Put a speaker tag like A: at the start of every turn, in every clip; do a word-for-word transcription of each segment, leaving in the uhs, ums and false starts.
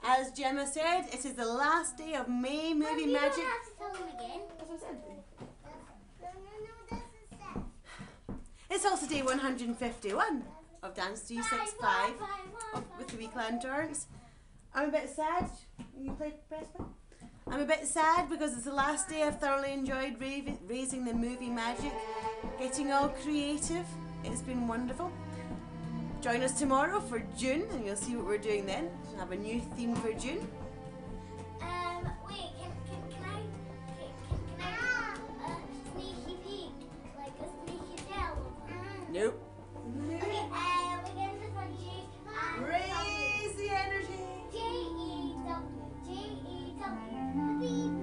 A: As Gemma said, it is the last day of May Movie
B: Mum,
A: Magic.
B: You don't have to tell them again.
A: That's what I said.
B: No, no, no, that's a set.
A: It's also day one hundred fifty-one of Dance three sixty-five of, with the wee Clan Torrance. I'm a bit sad. You play press play? I'm a bit sad because it's the last day. I've thoroughly enjoyed ra raising the movie magic, getting all creative. It's been wonderful. Join us tomorrow for June and you'll see what we're doing then. We'll have a new theme for June.
B: Um, wait, can, can, can I, can, can I do a sneaky peek? Like a sneaky tail?
A: Nope.
B: Okay, uh, we're going to put G and
A: Raise the energy.
B: J E W, J E W, beep,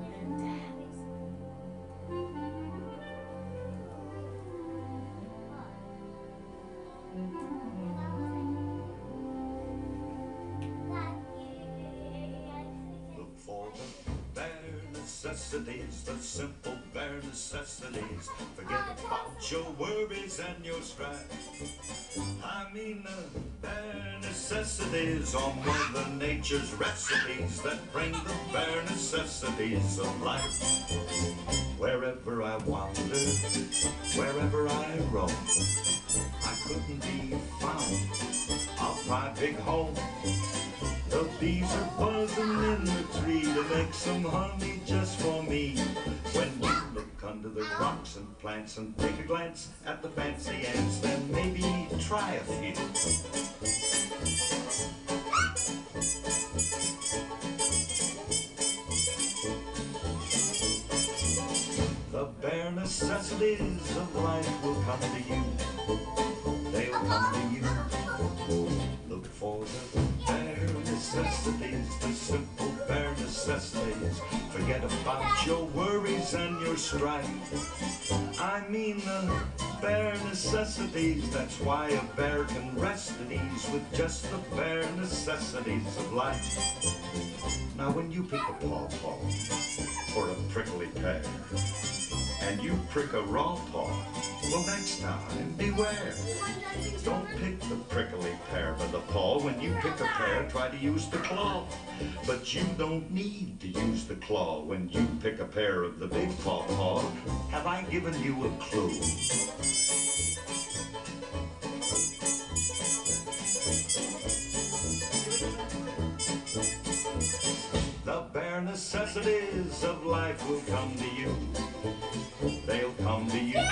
C: Look for the bare necessities, the simple bare necessities. Forget about your worries and your strife. I mean the bare necessities are Mother Nature's recipes that bring the bare necessities of life. Wherever I wander, wherever I roam, I couldn't be found of my big home. The bees are buzzing in the tree to make some honey just for me. When you look under the rocks and plants and take a glance at the fancy ants, then maybe try a few. The bare necessities of life will come to you. They'll come to you. Look for the bare necessities, the simple bare necessities. Forget about your worries and your strife. I mean the bare necessities. That's why a bear can rest at ease with just the bare necessities of life. Now when you pick a pawpaw or a prickly pear, and you prick a raw paw, well, next time, beware. Don't pick the prickly pear by the paw. When you pick a pear, try to use the claw. But you don't need to use the claw when you pick a pear of the big pawpaw. Have I given you a clue? The bare necessities of life will come to you. They'll come to you.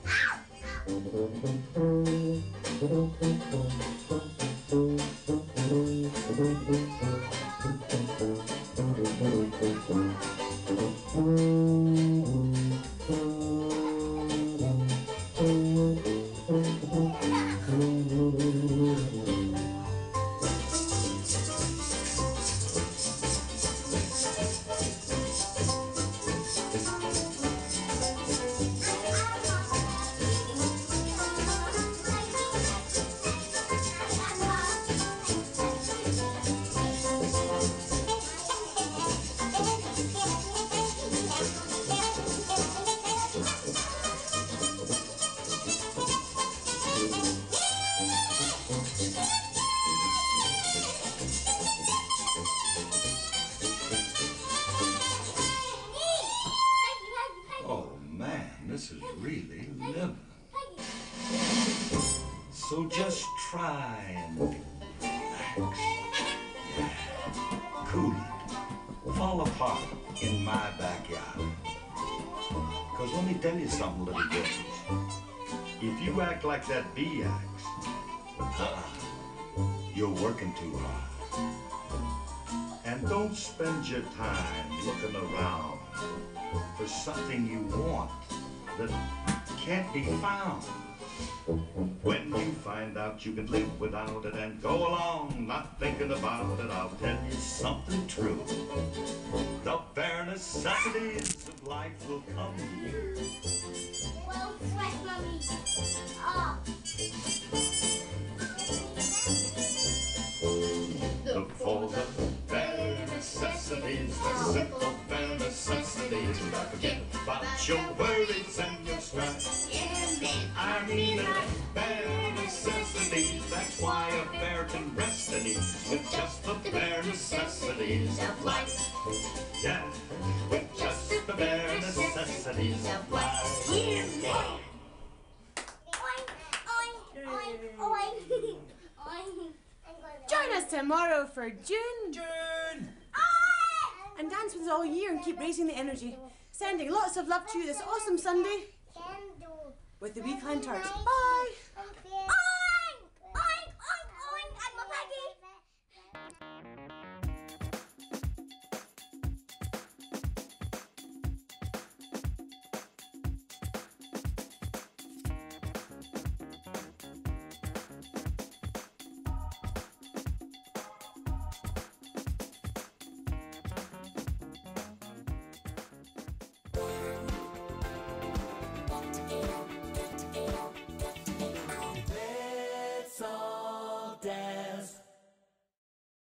C: This is really living. So just try and relax. Yeah. Cool it. Fall apart in my backyard. Because let me tell you something, little bitches. If you act like that bee acts, uh, you're working too hard. And don't spend your time looking around for something you want that can't be found. When you find out you can live without it and go along not thinking about it, I'll tell you something true. The bare necessities of life will come to you.
B: Well, fresh, Mummy. Ah.
C: Look for the bare necessities, the simple bare necessities. Forget about your worries and your strife. I mean the bare necessities. That's why a bear can rest at ease with just the bare necessities. necessities of life. Yeah, with just the bare necessities of life. Yeah.
A: Join us tomorrow for June.
C: June!
A: And dance with us all year and keep raising the energy. Sending lots of love to you this awesome Sunday with the wee Clan Torrance. Bye!